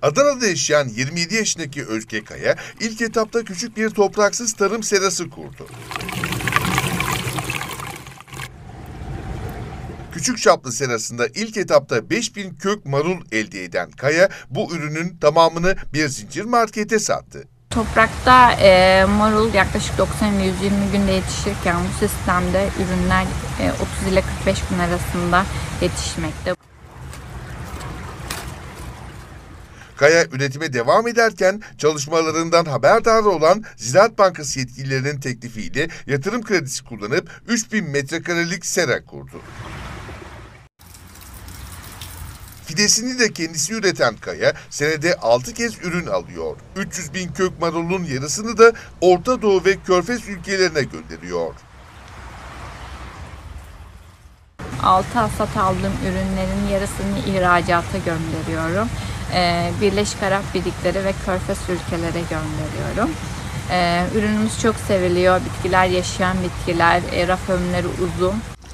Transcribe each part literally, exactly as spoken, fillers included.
Adana'da yaşayan yirmi yedi yaşındaki Özge Kaya, ilk etapta küçük bir topraksız tarım serası kurdu. Küçük çaplı serasında ilk etapta beş bin kök marul elde eden Kaya, bu ürünün tamamını bir zincir markete sattı. Toprakta e, marul yaklaşık doksan ile yüz yirmi günde yetişirken bu sistemde ürünler e, otuz ile kırk beş gün arasında yetişmekte. Kaya üretime devam ederken çalışmalarından haberdar olan Ziraat Bankası yetkililerinin teklifiyle yatırım kredisi kullanıp üç bin metrekarelik sera kurdu. Fidesini de kendisi üreten Kaya, senede altı kez ürün alıyor. üç yüz bin kök marulun yarısını da Orta Doğu ve Körfez ülkelerine gönderiyor. altı hasat aldığım ürünlerin yarısını ihracata gönderiyorum. Ee, Birleşik Arap Emirlikleri ve Körfez ülkelere gönderiyorum. Ee, ürünümüz çok seviliyor. Bitkiler yaşayan bitkiler, e, raf ömürleri uzun.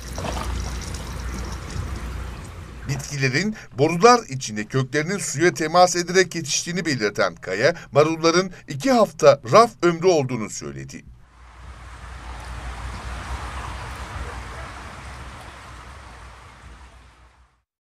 Bitkilerin borular içinde köklerinin suya temas ederek yetiştiğini belirten Kaya, marulların iki hafta raf ömrü olduğunu söyledi.